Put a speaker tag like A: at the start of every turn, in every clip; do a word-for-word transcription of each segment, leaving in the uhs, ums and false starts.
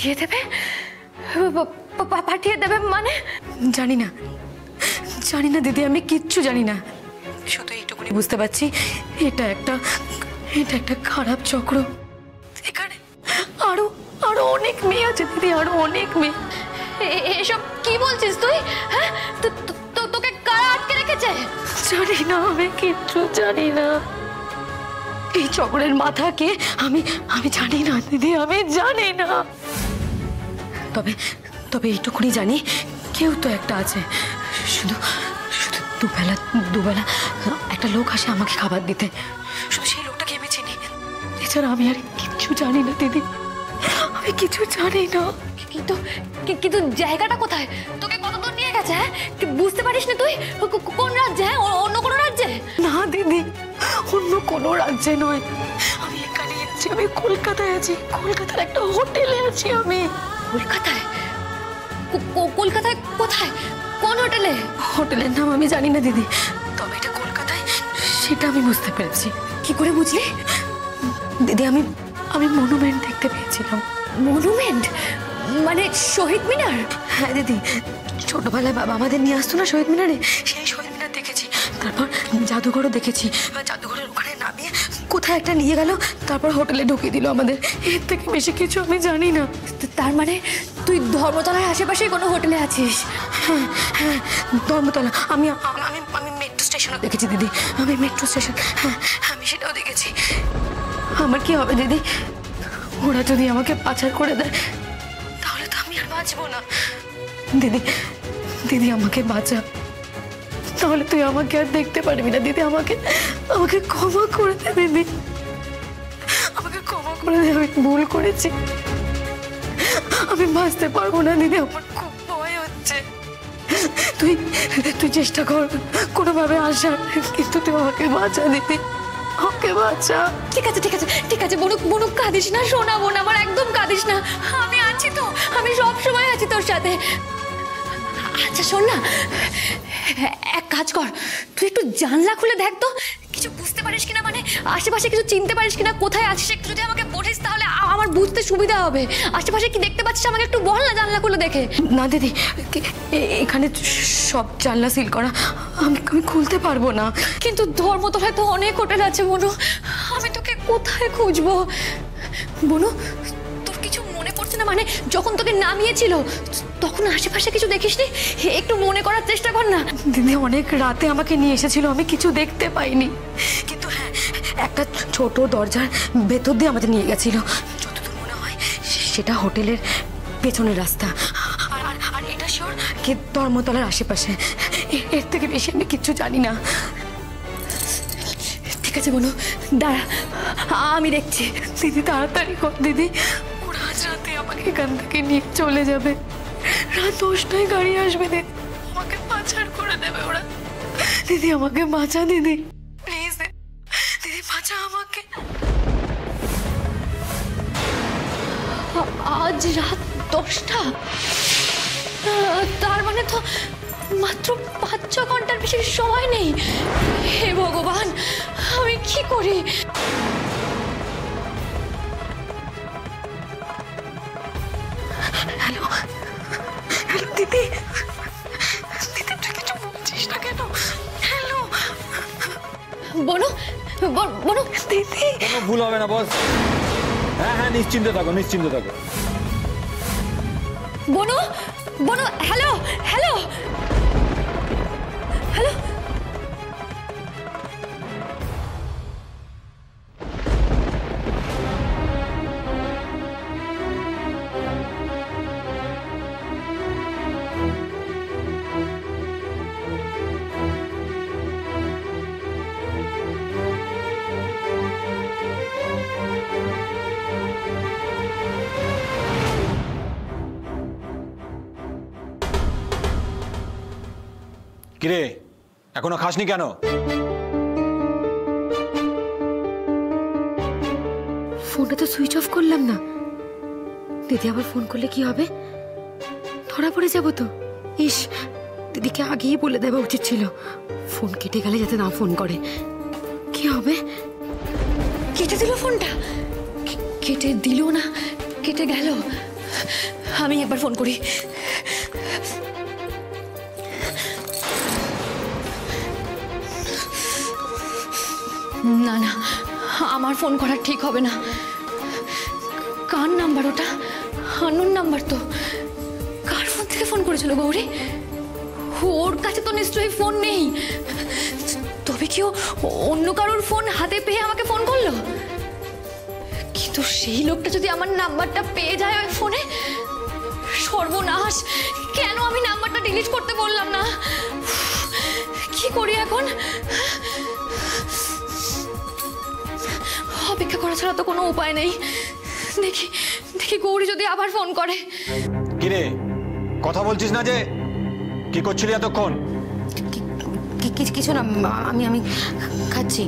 A: পাঠিয়ে দেবে? পাঠিয়ে দেবে মানে?
B: জানি না, জানি না দিদি, আমি কিচ্ছু জানি না। শুধু এইটুকুনি বুঝতে পারছি এটা একটা এটা একটা খারাপ চক্র। এখানে আরো আরো অনেক মেয়ে আছে দিদি, আরো অনেক মেয়ে।
A: এসব কি বলছিস তুই? হ্যাঁ, তোকে কারা আটকে রেখেছে?
B: জানি না, আমি কিচ্ছু জানি না। এই চক্রের মাথা কে আমি আমি জানি না দিদি, আমি জানি না। তবে তবে এইটুকুনি জানি কেউ তো একটা আছে। শুধু শুধু দুবেলা দুবেলা একটা লোক আসে আমাকে খাবার দিতে, শুধু সেই লোকটাকে আমি চিনি। এছাড়া আমি আর কিচ্ছু জানি না দিদি, আমি কিছু জানি না।
A: কিন্তু কিন্তু জায়গাটা কোথায়? তোকে কত দূর নিয়ে গেছে? হ্যাঁ, বুঝতে পারিস না তুই? কোন রাজ্যে? হ্যাঁ, অন্য কোনো রাজ্যে?
B: না দিদি, অন্য কোনো রাজ্যে নয়, আমি এখানেই আছি, আমি কলকাতায় আছি। কলকাতার একটা হোটেলে আছি আমি।
A: কলকাতায়? কলকাতায় কোথায়? কোন হোটেলে?
B: হোটেলের নাম আমি জানি না দিদি, তবে এটা কলকাতায় সেটা আমি বুঝতে পেরেছি।
A: কি করে বুঝলি?
B: দিদি, আমি আমি মনুমেন্ট দেখতে পেয়েছিলাম।
A: মনুমেন্ট মানে শহীদ মিনার?
B: হ্যাঁ দিদি, ছোটবেলায় বাবা আমাদের নিয়ে আসতো না শহীদ মিনারে, সেই শহীদ মিনার দেখেছি। তারপর জাদুঘরও দেখেছি। জাদুঘরের ওখানে নামিয়ে কোথায় একটা নিয়ে গেল, তারপর হোটেলে ঢুকিয়ে দিল আমাদের। এর থেকে বেশি কিছু আমি জানি না।
A: তার মানে তুই ধর্মতলার আশেপাশে কোনো হোটেলে আছিস?
B: হ্যাঁ হ্যাঁ, ধর্মতলা। আমি আমি আমি মেট্রো স্টেশনও দেখেছি দিদি, আমি মেট্রো স্টেশন, হ্যাঁ আমি সেটাও দেখেছি। আমার কি হবে দিদি? ওরা যদি আমাকে পাচার করে দেয় তাহলে তো আমি আর বাঁচবো না। দিদি দিদি আমাকে বাঁচা, তাহলে তুই আমাকে আর দেখতে পারবি না দিদি। আমাকে আমাকে ক্ষমা করে দে দিদি, আমাকে ক্ষমা করে দে, আমি ভুল করেছি, আমি বাঁচতে পারবো না দিদি, আমার খুব ভয় হচ্ছে। তুই তুই চেষ্টা কর কোনোভাবে আসার, কিন্তু তুই আমাকে বাঁচা দিদি, আমাকে বাঁচা।
A: ঠিক আছে ঠিক আছে ঠিক আছে বনুক বনুক কাঁদিস না, শোনাবো না, আমার একদম কাঁদিস না, আমি আছি তো, আমি সব সময় আছি তোর সাথে। আচ্ছা শোন না, এক কাজ কর, তুই একটু জানলা খুলে দেখ তো, কিছু বুঝতে পারিস কিনা, মানে আশেপাশে কিছু চিনতে পারিস কিনা, কোথায় আছিস একটু যদি আমাকে বলিস তাহলে আমার বুঝতে সুবিধা হবে। আশেপাশে কি দেখতে পাচ্ছিস আমাকে একটু বল না জানলা খুলে দেখে।
B: না দিদি, এখানে সব জানলা সিল করা, আমি আমি খুলতে পারবো না।
A: কিন্তু ধর্মতলায় তো অনেক হোটেল আছে বনু, আমি তোকে কোথায় খুঁজবো? বনু তোর কিছু মনে পড়ছে না? মানে যখন তোকে নামিয়েছিল তখন আশেপাশে কিছু দেখিসনি? একটু মনে করার চেষ্টা কর না।
B: দিদি অনেক রাতে আমাকে নিয়ে এসেছিল, আমি কিছু দেখতে পাইনি, কিন্তু হ্যাঁ একটা ছোট দরজার ভেতর দিয়ে আমাদের নিয়ে গেছিল। যতদূর মনে হয় সেটা হোটেলের পেছনের রাস্তা, আর আর এটা শিওর কি ধর্মতলার আশেপাশে। এর থেকে বেশি আমি কিচ্ছু জানি না।
A: ঠিক আছে বনু, দাঁড়া আমি দেখছি।
B: দিদি তাড়াতাড়ি কর দিদি, ওরা আজ রাতে আমাকে এখান থেকে নিয়ে চলে যাবে, রাত দশটায় গাড়ি আসবে দিদি, আমাকে পাচার করে দেবে ওরা। দিদি আমাকে বাঁচা দিদি, প্লিজ দিদি বাঁচা আমাকে।
A: আজ রাত দশটা, তার মানে তো মাত্র পাঁচ ছ ঘন্টার বেশি সময় নেই। হে ভগবান, আমি কি করি?
B: হ্যালো হ্যালো দিদি, দিদি তুই কিছু বলছিস না কেন? হ্যালো
A: বনু, বনু
B: দিদি।
C: কোনো ভুল হবে না বস, হ্যাঁ হ্যাঁ নিশ্চিন্ত থাকো নিশ্চিন্ত থাকো।
A: Bonu Bonu, hello hello hello.
C: কিরে এখনো খাসনি কেন?
B: ফোনটা তো সুইচ অফ করলাম না। দিদি আবার ফোন করলে কি হবে? ধরা পড়ে যাবো তো। ইস, দিদিকে আগেই বলে দেওয়া উচিত ছিল, ফোন কেটে গেলে যাতে না ফোন করে। কি হবে?
A: কেটে দিল ফোনটা? কেটে দিল না কেটে গেল? আমি একবার ফোন করি। না না, আমার ফোন করা ঠিক হবে না। কার নাম্বার ওটা? আননোন নাম্বার তো। কার ফোন থেকে ফোন করেছিল গৌরী? ওর কাছে তো নিশ্চয়ই ফোন নেই। তবে কি ও অন্য কারোর ফোন হাতে পেয়ে আমাকে ফোন করলো? কিন্তু সেই লোকটা যদি আমার নাম্বারটা পেয়ে যায় ওই ফোনে, সর্বনাশ! কেন আমি নাম্বারটা ডিলিট করতে বললাম না? কি করি এখন? অপেক্ষা করা ছাড়া তো কোনো উপায় নেই। দেখি দেখি গৌরী যদি আবার ফোন করে।
C: কিরে, কথা বলছিস না যে? কি করছিলি এতক্ষণ?
B: কিছু না, আমি আমি খাচ্ছি।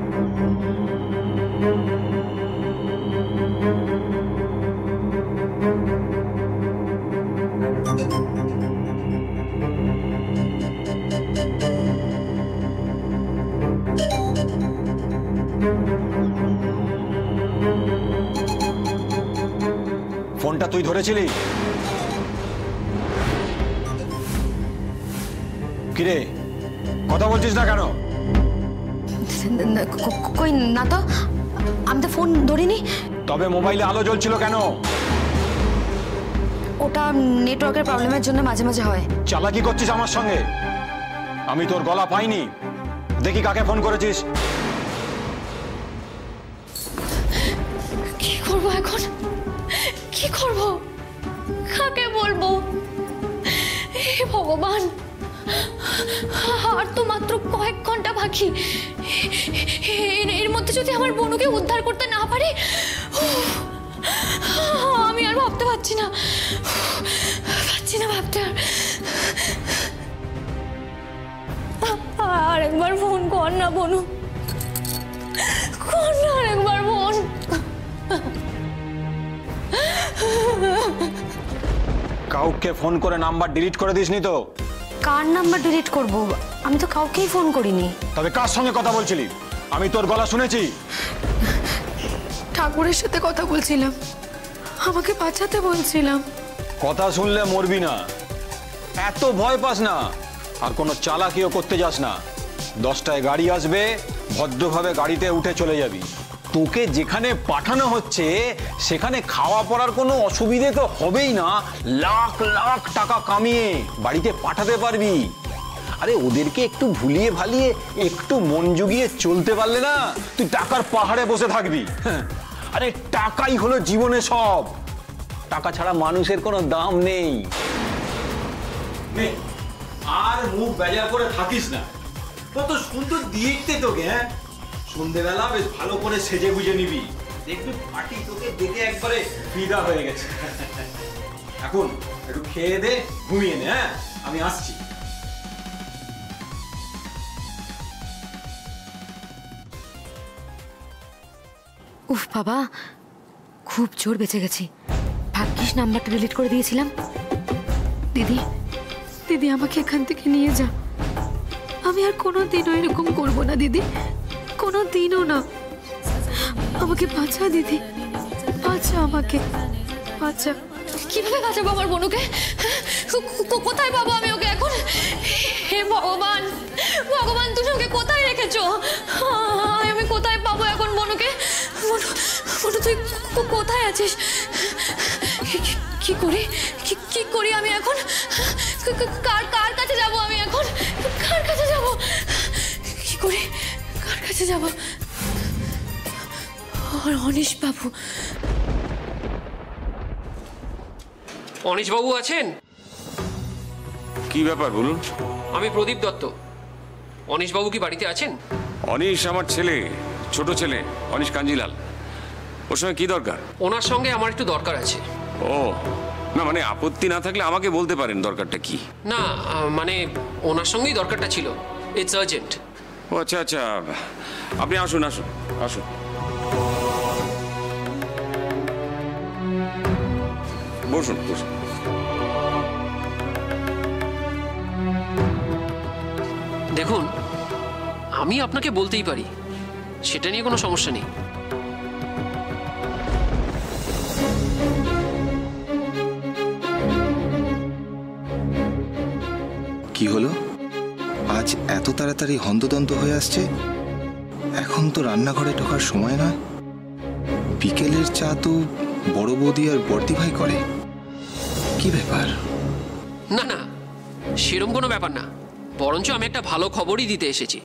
C: ফোনটা তুই ধরেছিলি? কিরে, কথা বলছিস না কেন?
B: কই না তো, আমি তো ফোন ধরিনি।
C: তবে মোবাইলে আলো জ্বলছিল কেন?
B: ওটা নেটওয়ার্কের প্রবলেমের জন্য মাঝে মাঝে হয়।
C: চালাকি করছিস আমার সঙ্গে? আমি তোর গলা পাইনি। দেখি কাকে ফোন করেছিস।
A: কি করব এখন? কি করব? কাকে বলবো? হে ভগবান, আর তো মাত্র কয়েক ঘন্টা বাকি। এর মধ্যে যদি আমার বোনকে উদ্ধার করতে না পারি, আমি আর ভাবতে পারছি না পারছি না ভাবতে। আর একবার ফোন কর না বনু, কর না আর একবার ফোন।
C: কাউকে ফোন করে নাম্বার ডিলিট করে দিসনি তো?
B: কার নাম্বার ডিলিট করব? আমি তো কাউকেই ফোন করিনি।
C: তবে কার সঙ্গে কথা বলছিলি? আমি তোর গলা শুনেছি।
B: ঠাকুরের সাথে কথা বলছিলাম, আমাকে বাঁচাতে বলছিলাম।
C: কথা শুনলে মরবি না, এত ভয় পাস না। আর কোনো চালাকিও করতে যাস না। দশটায় গাড়ি আসবে, ভদ্রভাবে গাড়িতে উঠে চলে যাবি। তোকে যেখানে পাঠানো হচ্ছে সেখানে খাওয়া পড়ার কোনো অসুবিধে তো হবেই না। লাখ লাখ টাকা কামিয়ে বাড়িতে পাঠাতে পারবি। আরে ওদেরকে একটু ভুলিয়ে ভালিয়ে একটু মন জুগিয়ে চলতে পারলে না, তুই টাকার পাহাড়ে বসে থাকবি। আরে টাকাই হলো জীবনে সব। টাকা ছাড়া মানুষের কোনো দাম নেই।
D: আর মুখ বেজার করে থাকিস না। কত সুন্দর দেখতে তোকে। হ্যাঁ, সন্ধ্যেবেলা বেশ ভালো করে সেজে গুজে নিবি, দেখবি পার্টি তোকে দেখে একবারে ফিদা হয়ে গেছে। এখন একটু খেয়ে দে, ঘুমিয়ে নে। হ্যাঁ, আমি আসছি।
B: উফ বাবা, খুব জোর বেঁচে গেছি। ভাগ্যিস নাম্বারটা ডিলিট করে দিয়েছিলাম। দিদি দিদি আমাকে এখান থেকে নিয়ে যা। আমি আর কোনো দিনও এরকম করবো না দিদি, কোনো দিনও না। আমাকে বাঁচা দিদি, বাঁচা আমাকে, বাঁচা।
A: কিভাবে বাঁচাবো আমার বোনকে? কোথায় পাবো আমি ওকে এখন? হে ভগবান, ভগবান তুমি ওকে কোথায় রেখেছো? আমি কোথায় পাবো এখন বোনকে? বোনু, তুই কোথায় আছিস? কি করি কি করি আমি এখন? কার কার কাছে যাবো আমি এখন? কার কাছে যাব? কি করি, কার কাছে যাব? অনিশ বাবু।
E: অনিশ বাবু আছেন?
F: কি ব্যাপার বলুন?
E: আমি প্রদীপ দত্ত। অনিশ বাবু কি বাড়িতে আছেন?
F: অনিশ আমার ছেলে, ছোট ছেলে অনিশ কাঞ্জিলাল। ওর সঙ্গে কি দরকার?
E: ওনার সঙ্গে আমার একটু দরকার আছে।
F: ও না, মানে আপত্তি না থাকলে আমাকে বলতে পারেন দরকারটা কি।
E: না মানে ওনার সঙ্গেই দরকারটা ছিল। It's urgent.
F: ও আচ্ছা আচ্ছা, আপনি আসুন আসুন আসুন। বসুন বসুন।
E: দেখুন, আমি আপনাকে বলতেই পারি, সেটা নিয়ে কোনো সমস্যা নেই।
G: কি হলো? আজ এত তাড়াতাড়ি হন্তদন্ত হয়ে আসছে? এখন তো রান্নাঘরে ঢোকার সময় নয়। বিকেলের চা তো বড় বৌদি আর বর্দি ভাই করে। কি ব্যাপার?
E: না না, সেরকম কোনো ব্যাপার না, বরঞ্চ আমি একটা ভালো খবরই দিতে এসেছি।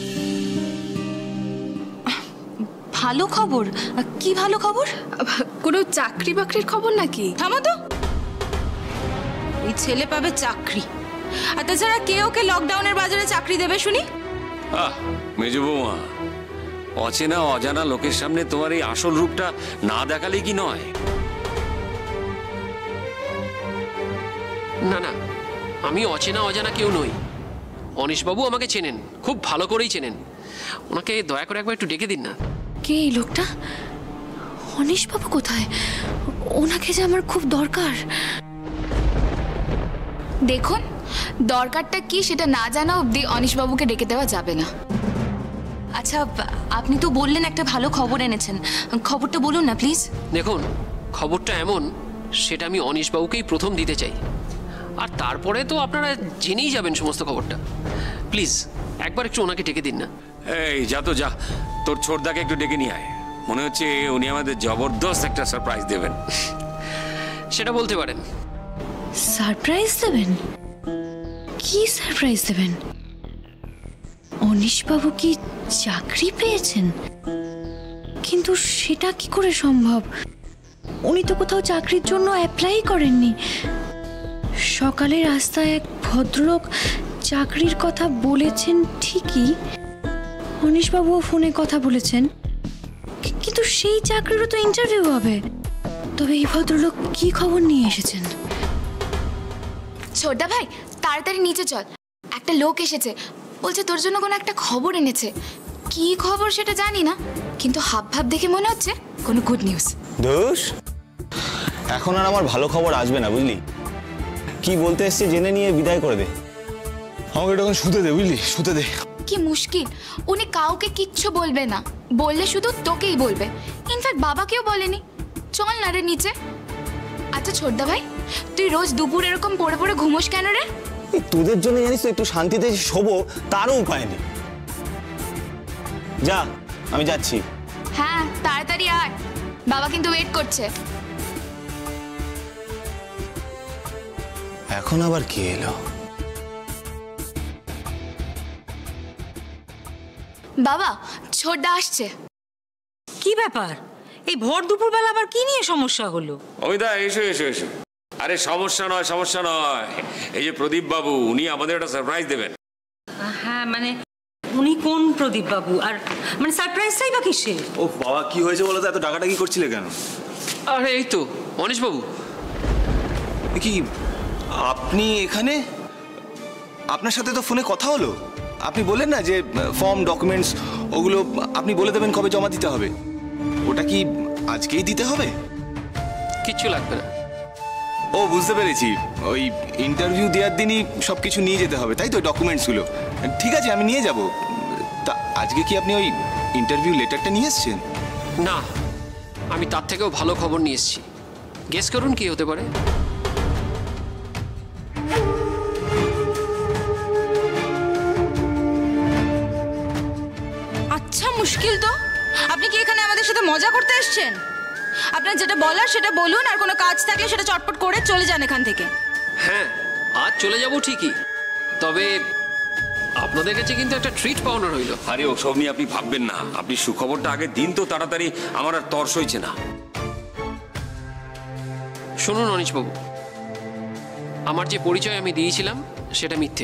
A: ভালো খবর? কি ভালো খবর?
B: কোনো চাকরি বাকরির খবর নাকি?
A: থামো তো, এই ছেলে পাবে চাকরি, আর তাছাড়া কে ওকে লকডাউনের বাজারে চাকরি দেবে শুনি?
F: আহ মেজো বৌমা, অচেনা অজানা লোকের সামনে তোমার এই আসল রূপটা না দেখালে কি নয়?
E: না না, আমি অচেনা অজানা কেউ নই। অনিশবাবু আমাকে চেনেন, খুব ভালো করেই চেনেন। ওনাকে দয়া করে একবার একটু ডেকে দিন না।
B: কে এই লোকটা? অনিশবাবু কোথায়? ওনাকে যে আমার খুব দরকার।
H: দেখুন, দরকারটা কি সেটা না জানা অবধি অনিশবাবুকে ডেকে দেওয়া যাবে না।
A: আচ্ছা, আপনি তো বললেন একটা ভালো খবর এনেছেন, খবরটা বলুন না প্লিজ।
E: দেখুন, খবরটা এমন, সেটা আমি অনিশবাবুকেই প্রথম দিতে চাই, আর তারপরে তো আপনারা জেনেই যাবেন সমস্ত খবরটা। প্লিজ একবার একটু ওনাকে ডেকে দিন না।
F: এই যা তো যা, তোর ছোটদাকে একটু ডেকে নিয়ে আয়। মনে হচ্ছে উনি আমাদের জবরদস্ত একটা সারপ্রাইজ দেবেন।
E: সেটা বলতে পারেন।
B: সারপ্রাইজ দেবেন? কি সারপ্রাইজ দেবেন? অনিশবাবু কি চাকরি পেয়েছেন? কিন্তু সেটা কি করে সম্ভব? উনি তো কোথাও চাকরির জন্য অ্যাপ্লাই করেননি। সকালে রাস্তায় এক ভদ্রলোক চাকরির কথা বলেছেন ঠিকই, অনিশবাবুও ফোনে কথা বলেছেন, কিন্তু সেই চাকরিরও তো ইন্টারভিউ হবে। তবে এই ভদ্রলোক কি খবর নিয়ে এসেছেন?
H: ছোটদা ভাই, তাড়াতাড়ি নিচে চল, একটা লোক এসেছে, বলছে তোর জন্য কোনো একটা খবর এনেছে। কি খবর সেটা জানি না, কিন্তু হাব ভাব দেখে মনে হচ্ছে কোনো গুড নিউজ।
I: দোষ, এখন আর আমার ভালো খবর আসবে না, বুঝলি? কি বলতে এসছে জেনে নিয়ে বিদায় করে দে। আমাকে একটু শুতে দে, বুঝলি? শুতে দে।
H: কি মুশকিল, উনি কাউকে কিচ্ছু বলবে না, বললে শুধু তোকেই বলবে। ইনফ্যাক্ট বাবাকেও বলেনি। চল না রে নিচে। আচ্ছা ছোটদা ভাই, তুই রোজ দুপুর এরকম পড়ে পড়ে ঘুমোস কেন রে?
I: তোদের জন্য জানিস তো, একটু শান্তিতে শোবো তারও উপায় নেই। যা, আমি যাচ্ছি।
H: হ্যাঁ তাড়াতাড়ি আয়, বাবা কিন্তু ওয়েট করছে।
I: এখন আবার কি এলো?
H: বাবা, ছোটদা আসছে।
J: কি ব্যাপার? এই ভর দুপুরবেলা আবার কি নিয়ে সমস্যা হলো?
F: অমিতা, এসো এসো এসো। আরে সমস্যা নয়, সমস্যা নয়। এই যে প্রদীপ বাবু, উনি আমাদের একটা সারপ্রাইজ দেবেন।
J: হ্যাঁ মানে উনি কোন প্রদীপ বাবু? আর মানে সারপ্রাইজটাই বা কিসের?
I: ও বাবা, কি হয়েছে বলো তো? এত ডাকাডাকি করছিলে কেন?
E: আরে এই তো অনিশবাবু।
G: কি আপনি এখানে? আপনার সাথে তো ফোনে কথা হলো। আপনি বললেন না যে ফর্ম ডকুমেন্টস ওগুলো আপনি বলে দেবেন কবে জমা দিতে হবে। ওটা কি আজকেই দিতে হবে?
E: কিচ্ছু লাগবে না।
G: ও বুঝতে পেরেছি, ওই ইন্টারভিউ দেওয়ার দিনই সব কিছু নিয়ে যেতে হবে, তাই তো? ডকুমেন্টসগুলো ঠিক আছে, আমি নিয়ে যাব। তা আজকে কি আপনি ওই ইন্টারভিউ লেটারটা নিয়ে এসেছেন?
E: না, আমি তার থেকেও ভালো খবর নিয়ে এসেছি। গেস করুন কি হতে পারে।
A: আচ্ছা মুশকিল তো। আপনি কি এখানে আমাদের সাথে মজা করতে এসেছেন? আপনার যেটা বলার সেটা বলুন, আর কোনো কাজ থাকলে সেটা চটপট করে চলে যান এখান থেকে।
E: হ্যাঁ, আজ চলে যাব ঠিকই, তবে আপনাদের কাছে কিন্তু একটা ট্রিট পাওয়ানো রইল।
F: আরে ওসব নিয়ে আপনি ভাববেন না, আপনি সুখবরটা আগে দিন তো তাড়াতাড়ি, আমার আর তর্স হয়েছে না।
E: শুনুন অনিশবাবু, আমার যে পরিচয় আমি দিয়েছিলাম সেটা মিথ্যে।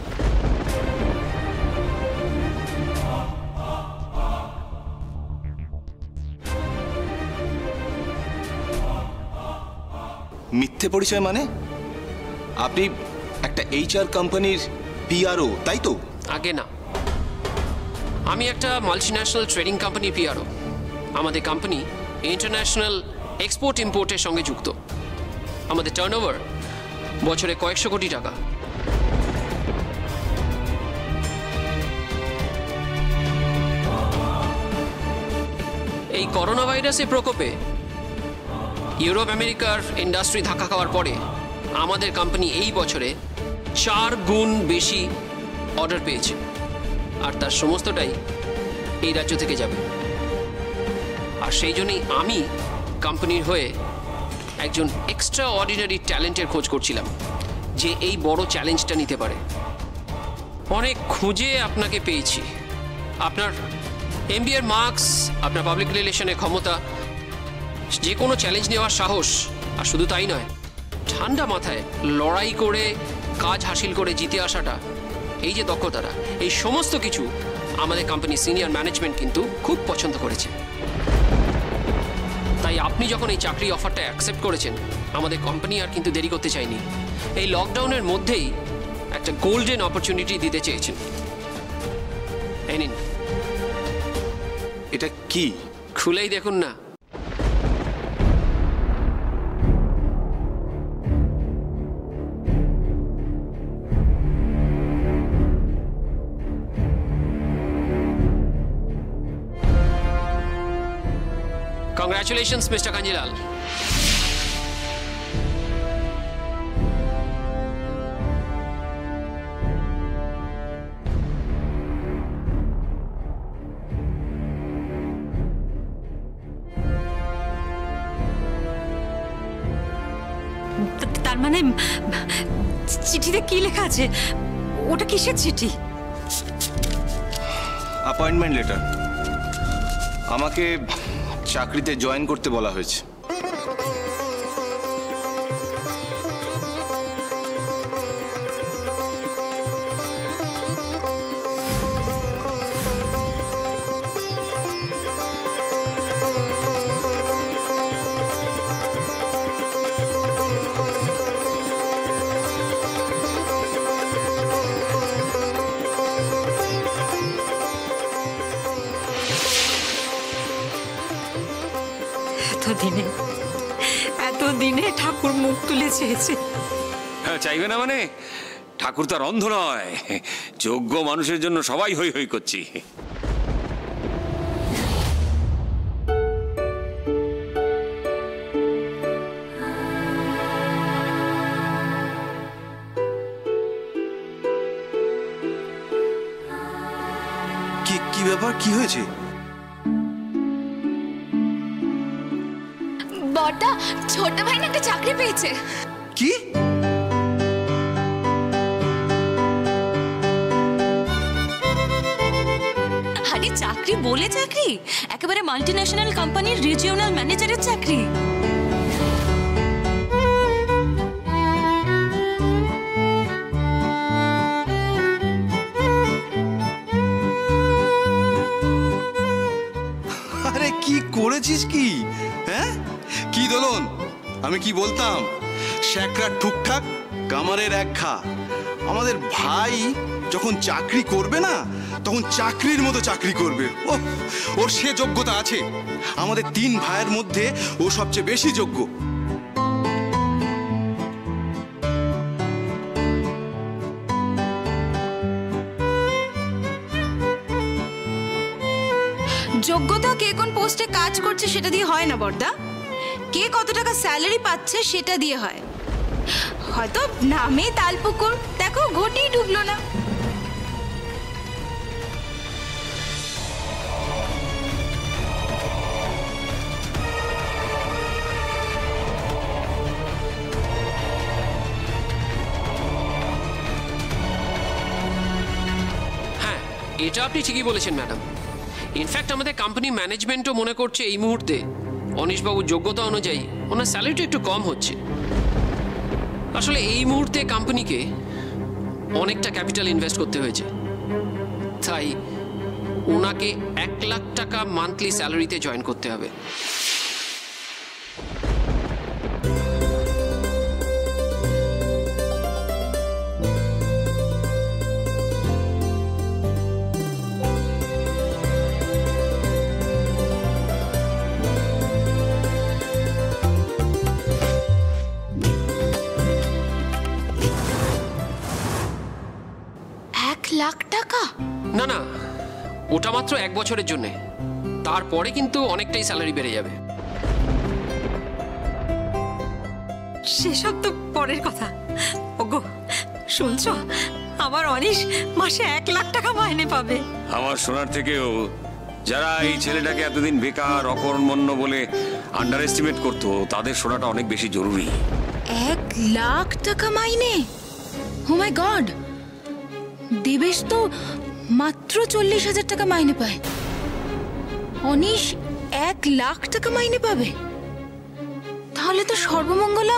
G: মিথ্যে পরিচয় মানে? আপনি একটা এইচআর কোম্পানির পিআরও, তাই তো?
E: আগে না, আমি একটা মাল্টিন্যাশনাল ট্রেডিং কোম্পানি পিআরও। আমাদের কোম্পানি ইন্টারন্যাশনাল এক্সপোর্ট ইম্পোর্টের সঙ্গে যুক্ত। আমাদের টার্নওভার বছরে কয়েকশো কোটি টাকা। এই করোনা ভাইরাসের প্রকোপে ইউরোপ আমেরিকার ইন্ডাস্ট্রি ধাক্কা খাওয়ার পরে আমাদের কোম্পানি এই বছরে চার গুণ বেশি অর্ডার পেয়েছে, আর তার সমস্তটাই এই রাজ্য থেকে যাবে। আর সেই জন্যই আমি কোম্পানির হয়ে একজন এক্সট্রা অর্ডিনারি ট্যালেন্টের খোঁজ করছিলাম, যে এই বড় চ্যালেঞ্জটা নিতে পারে। অনেক খুঁজে আপনাকে পেয়েছি। আপনার এমবিএ এর মার্কস, আপনার পাবলিক রিলেশনের ক্ষমতা, যে কোনো চ্যালেঞ্জ নেওয়ার সাহস, আর শুধু তাই নয়, ঠান্ডা মাথায় লড়াই করে কাজ হাসিল করে জিতে আসাটা, এই যে দক্ষতাটা, এই সমস্ত কিছু আমাদের কোম্পানির সিনিয়র ম্যানেজমেন্ট কিন্তু খুব পছন্দ করেছে। তাই আপনি যখন এই চাকরি অফারটা অ্যাকসেপ্ট করেছেন, আমাদের কোম্পানি আর কিন্তু দেরি করতে চাইনি। এই লকডাউনের মধ্যেই একটা গোল্ডেন অপরচুনিটি দিতে চেয়েছেন। এই নিন।
G: এটা কি?
E: খুলেই দেখুন না। Congratulations, Mister Kanjilal.
J: তার মানে চিঠিতে কি লেখা আছে? ওটা কিসের চিঠি?
G: Appointment letter. আমাকে চাকরিতে জয়েন করতে বলা হয়েছে।
J: এতদিনে এতদিনে ঠাকুর মুখ তুলে চেয়েছে।
F: হ্যাঁ, চাইবে না মানে? ঠাকুর তো আর অন্ধ নয়, যোগ্য মানুষের জন্য সবাই হই হই করছি।
G: কি কি ব্যাপার? কি হয়েছে?
H: বড়দা, ছোট ভাই না একটা চাকরি পেয়েছে।
G: কি?
J: আরে চাকরি বলে চাকরি, একেবারে মাল্টিন্যাশনাল কোম্পানির রিজিওনাল ম্যানেজারের চাকরি।
G: আরে কি করেছিস কি? হ্যাঁ, কি দোলন? আমি কি বলতাম, শ্যাকরা ঠুকঠাক কামারের এক খা। আমাদের ভাই যখন চাকরি করবে না, তখন চাকরির মতো চাকরি করবে। ও, ওর সে যোগ্যতা আছে। আমাদের তিন ভাইয়ের মধ্যে ও সবচেয়ে বেশি যোগ্য।
B: যোগ্যতা কে কোন পোস্টে কাজ করছে সেটা দিয়ে হয় না বড়দা। কে কত টাকা স্যালারি পাচ্ছে সেটা দিয়ে হয়। হয়তো নামে তালপুকুর, দেখো ঘটেই ডুবলো না।
E: হ্যাঁ, এটা আপনি ঠিকই বলেছেন ম্যাডাম। ইনফ্যাক্ট আমাদের কোম্পানি ম্যানেজমেন্টও মনে করছে এই মুহূর্তে অনিশবাবুর যোগ্যতা অনুযায়ী ওনার স্যালারিটা একটু কম হচ্ছে। আসলে এই মুহূর্তে কোম্পানিকে অনেকটা ক্যাপিটাল ইনভেস্ট করতে হয়েছে, তাই ওনাকে এক লাখ টাকা মান্থলি স্যালারিতে জয়েন করতে হবে।
H: লাখ টাকা?
E: না না, ওটা মাত্র এক বছরের জন্য, তারপরে কিন্তু অনেকটাই স্যালারি বেড়ে যাবে।
J: সেসব তো পরের কথা। ওগো, শুনছো, আমার অনিশ মাসে এক লাখ টাকা মাইনে পাবে।
F: আমার শোনার থেকেও যারা এই ছেলেটাকে এতদিন বেকার অকর্মণ্য বলে আন্ডার এস্টিমেট করতো, তাদের শোনাটা অনেক বেশি জরুরি।
B: এক লাখ টাকা মাইনে? ও মাই গড, দেবেশ তো মাত্র চল্লিশ হাজার টাকা মাইনে পায়, অনিশ এক লাখ টাকা মাইনে পাবে? তাহলে তো সর্বমঙ্গলা।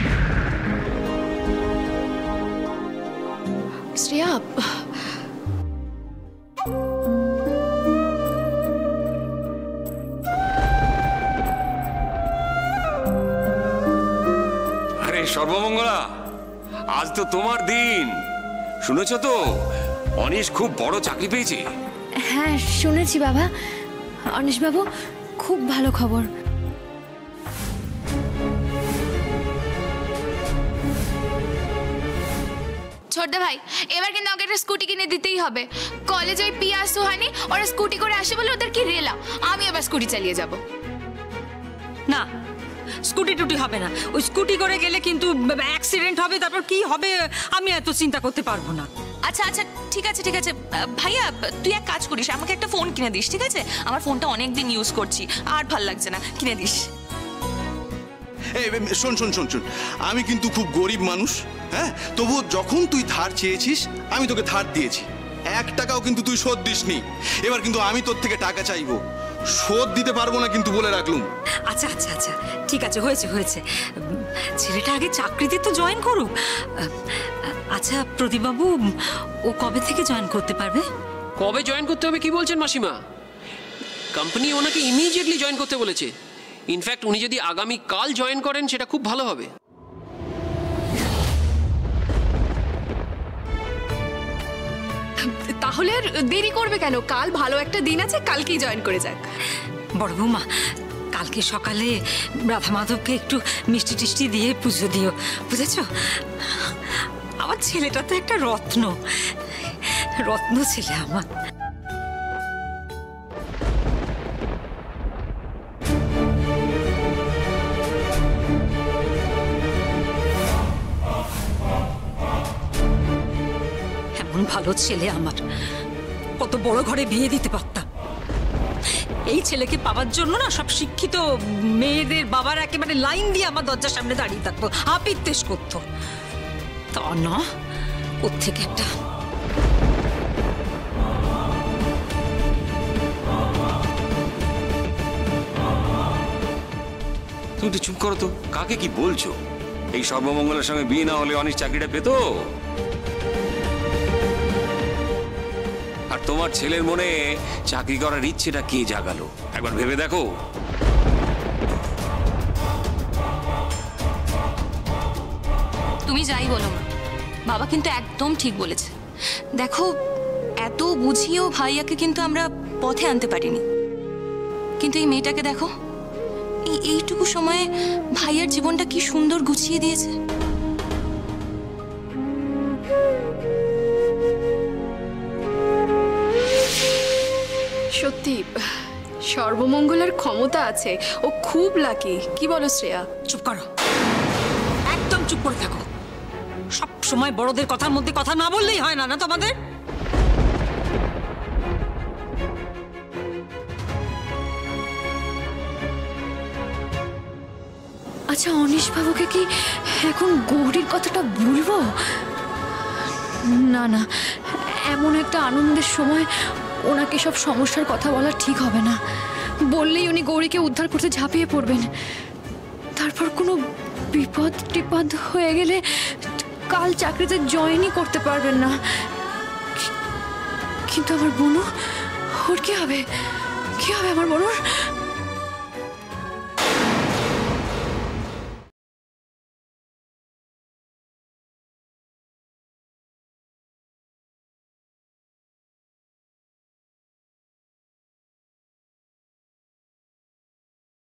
B: শ্রেয়া,
F: আরে সর্বমঙ্গলা, আজ তো তোমার দিন। শুনেছ তো অনিশ খুব বড় চাকরি পেয়েছে?
A: হ্যাঁ শুনেছি বাবা। অনিশবাবু, খুব ভালো খবর।
H: ছোটদা ভাই, এবার কিন্তু আমাকে একটা স্কুটি কিনে দিতেই হবে। কলেজে ওই পিয়া সুহানি ওরা স্কুটি করে আসে বলে ওদের কি রেলা, আমি এবার স্কুটি চালিয়ে যাব।
J: না, স্কুটি টুটি হবে না। ওই স্কুটি করে গেলে কিন্তু অ্যাক্সিডেন্ট হবে, তারপর কি হবে আমি এত চিন্তা করতে পারবো না।
K: আচ্ছা আচ্ছা ঠিক আছে ঠিক আছে ভাইয়া, তুই এক কাজ করিস, আমাকে একটা ফোন কিনে দিস, ঠিক আছে? আমার ফোনটা অনেক দিন ইউজ করছি, আর ভাল লাগছে না, কিনে দিস।
L: এই শোন শোন শোন শোন আমি কিন্তু খুব গরিব মানুষ, হ্যাঁ, তবুও যখন তুই ধার চেয়েছিস আমি তোকে ধার দিয়েছি, এক টাকাও কিন্তু তুই শোধ দিসনি। এবার কিন্তু আমি তোর থেকে টাকা চাইবো, শোধ দিতে পারবো না কিন্তু বলে রাখলুম।
J: আচ্ছা আচ্ছা আচ্ছা ঠিক আছে, হয়েছে হয়েছে, ছেলেটা আগে চাকরিতে তো জয়েন করুক। আচ্ছা প্রদীপবাবু, ও কবে থেকে জয়েন করতে পারবে?
E: কবে জয়েন করতে হবে কি বলছেন মাসিমা? কোম্পানি ওনাকে ইমিডিয়েটলি জয়েন করতে বলেছে। ইনফ্যাক্ট উনি যদি আগামী কাল জয়েন করেন সেটা খুব ভালো হবে।
B: তাহলে আর দেরি করবে কেন? কাল ভালো একটা দিন আছে, কালকেই জয়েন করে যাক।
J: বড় বৌমা, কালকে সকালে রাধা মাধবকে একটু মিষ্টি টিষ্টি দিয়ে পুজো দিও, বুঝেছ? আমার ছেলেটা তো একটা রত্ন, রত্ন ছেলে আমার। এমন ভালো ছেলে আমার, কত বড় ঘরে বিয়ে দিতে পারতাম। এই ছেলেকে পাওয়ার জন্য না সব শিক্ষিত মেয়েদের বাবার একেবারে লাইন দিয়ে আমার দরজার সামনে দাঁড়িয়ে থাকতো, আপিত্তেশ করতো। তা না, ওর থেকে একটা
F: তুমি তো চুপ করো তো, কাকে কি বলছো? এই সর্বমঙ্গলের সঙ্গে বিয়ে না হলে অনিশ চাকরিটা পেতো? আর তোমার ছেলের মনে চাকরি করার ইচ্ছেটা কে জাগালো একবার ভেবে দেখো।
K: তুমি যাই বলো মা, বাবা কিন্তু একদম ঠিক বলেছে। দেখো, এত বুঝিয়েও ভাইয়াকে কিন্তু আমরা পথে আনতে পারিনি, কিন্তু এই মেয়েটাকে দেখো, এই এইটুকু সময়ে ভাইয়ার জীবনটা কি সুন্দর গুছিয়ে দিয়েছে।
B: সত্যি সর্বমঙ্গলের ক্ষমতা আছে, ও খুব লাকি। কি বলো শ্রেয়া?
J: চুপ করো, একদম চুপ করে থাকো। সব সময় বড়দের কথার মধ্যে কথা না বললেই হয় না না তোমাদের?
A: আচ্ছা অনিশ বাবুকে কি এখন গৌরীর কথাটা বলবো? না না, এমন একটা আনন্দের সময় ওনাকে সব সমস্যার কথা বলা ঠিক হবে না। বললেই উনি গৌরীকে উদ্ধার করতে ঝাঁপিয়ে পড়বেন, তারপর কোনো বিপদ টিপদ হয়ে গেলে কাল চাকরিতে জয়েনই করতে পারবেন না। কিন্তু আমার বোনু, ওর কি হবে? কি হবে আমার বোনুর?